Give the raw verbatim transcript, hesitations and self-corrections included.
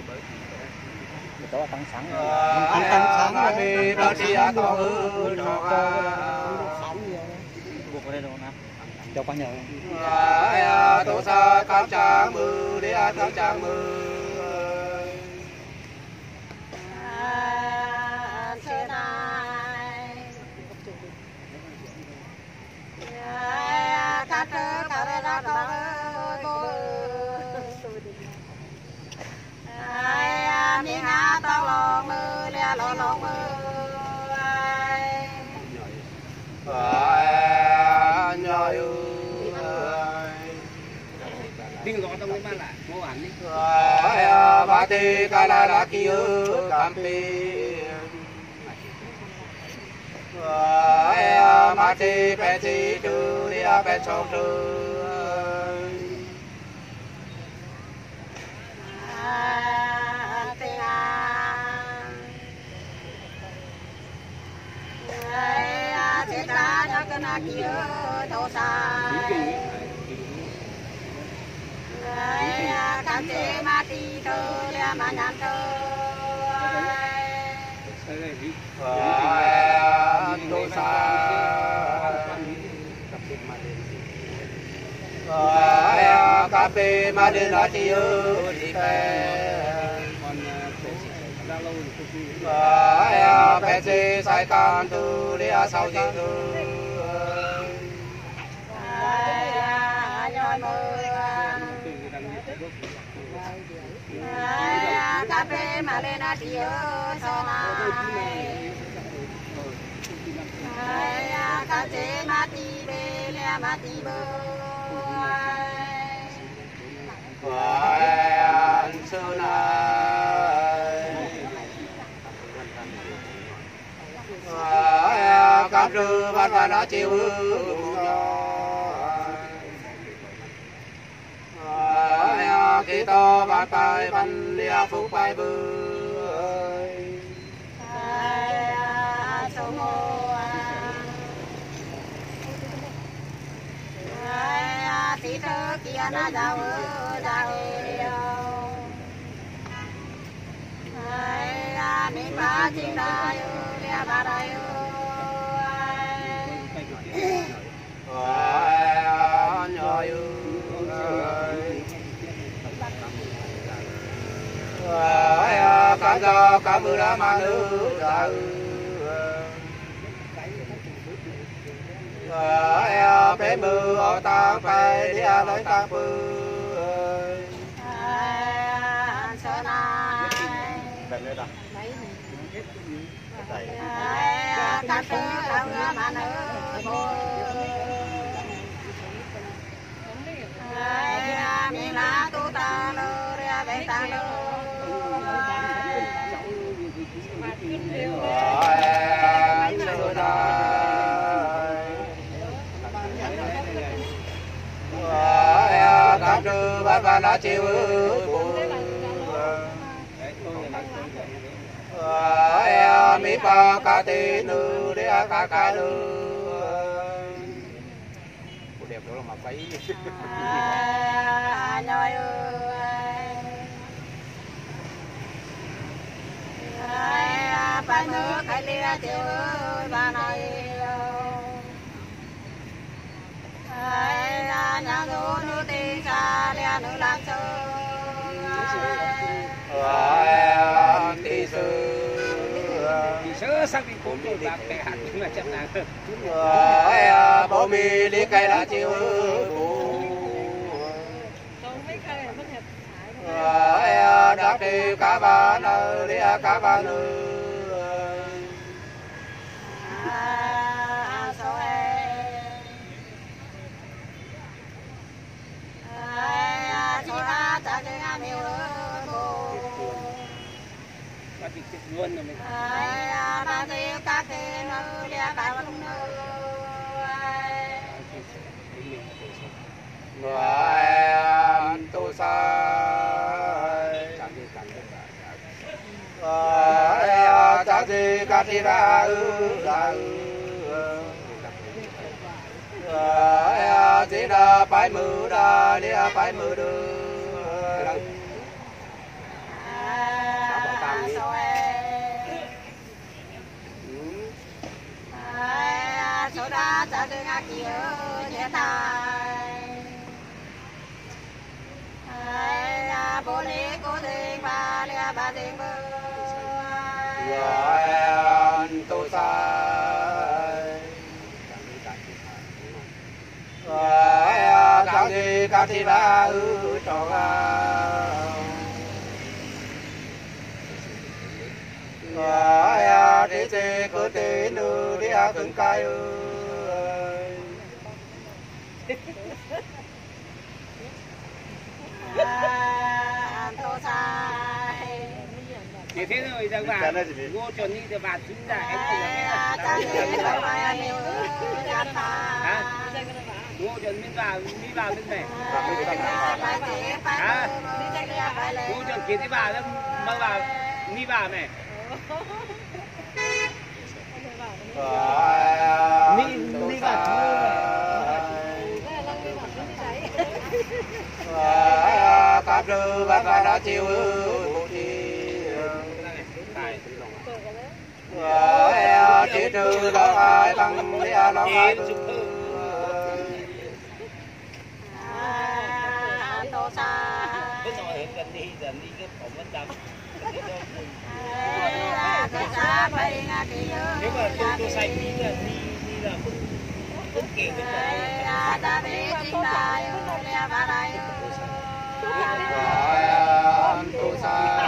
có tăng sáng tăng sáng vì bác sĩ to hơn buộc vào đây đâu nè cho qua nhờ tổ sa cam trang mưa đi cam trang mưa tiếng gõ trong cái ban lại mua ảnh đi ba tê ca la la kia cam pi ma tê pe tê tu đi pe chong tu kia thô sa cam chế ma ti thơ lia ma nhàn thơ thô sa cà phê ma đen là ti ơ ti pe pe chế sai can tu lia sau ti thơ cà phê mà lên là đi ở sau này cà phê mà đi về là mà đi bơi sau này cà phê bắt vào nó chiều khi to ba tay ban lia phúc bay bơi sông hồ tí thơ kia na giàu giàu mình ba chim đại lia ba đại nhoi cam do cam mưa đã mang nước ra bé mưa ở ta phải đi lấy ta mưa sợ này cam tư cam mưa mà nước mình là tu ta lơ ra bé ta lơ cam trư bát ba lá chiêu mi pa ca tê nữ để ca ca nữ đẹp đó là mà phải nhoi ba nước hay lia chiều ba này nhà du nữ tì xa lia nữ lạc sơn tì sư tì sư sang đi cũng đi bạc bè hạt nhưng mà chậm nàng bố mi đi cây lá chiều đáp đi cá ba nơi đi cá ba nơi luôn rồi mình. Ba tiêu cá kê nơ lia ba lông nơ. Người tu sa. Cha gì cá gì ra ư ra ư. Chỉ là phải mưa đa lia phải mưa đưa. cha đừng ngạc gì ơi nhé thai ai bố lê cô tình ba lê ba tình bơ an tu sai ai các đi các đi là ư cho ai đi chơi cứ đi nữ đi à cứng cay ơi an tu sai Thế thế rồi rằng bà ngô chuẩn đi thì bà chính là em không ai cha đừng ngạc ai yêu nhé thai ngô chuẩn mình vào đi vào bên này à ngô chuẩn kia đi vào mà vào đi vào này đi đi vào các sư bác đã chịu một chi chỉ trừ đó ai bằng đi à nó ai tô sa cái rồi gần đi dần đi cái phòng bên trong nếu mà tôi tôi xanh đi là đi đi là không không kể cái tu sa